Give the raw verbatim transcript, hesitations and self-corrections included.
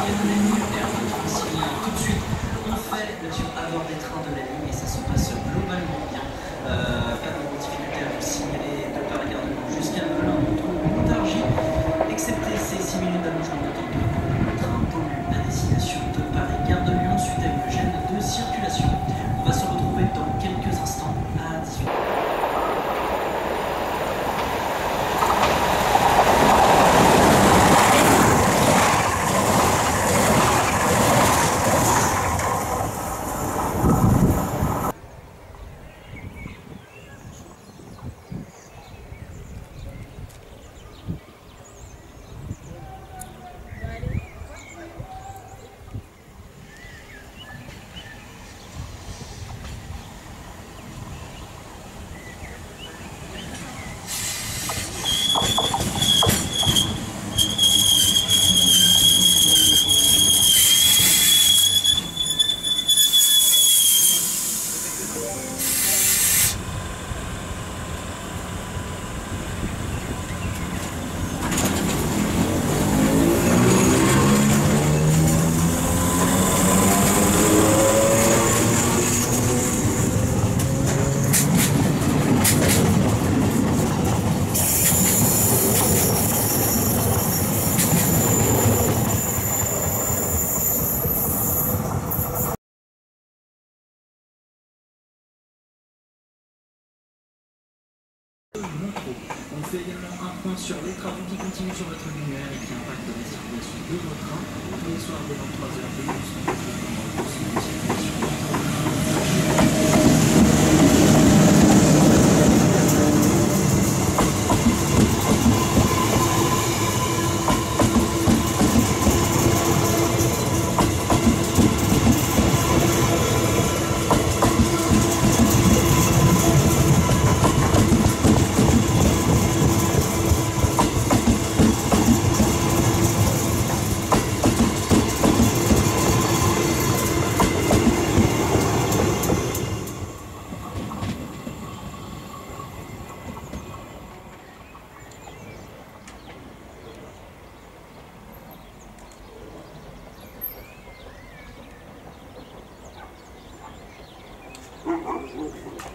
il y a de la ligne Air de Transilien. Tout de suite, on fait le tour à bord des trains de la ligne et ça se passe globalement bien. Euh, pas de grande difficulté à vous signaler de Paris Gare de Lyon jusqu'à Melun, Montreux ou Montargis, excepté ces six minutes d'allongement de temps que le train pollue à destination de Paris Gare de Lyon suite à une gêne de circulation. On va se retrouver dans quelques instants à dix-huit heures. On fait également un point sur les travaux qui continuent sur votre lumière et qui impactent la circulation de vos trains tous les soirs de vingt-trois heures de Thank you.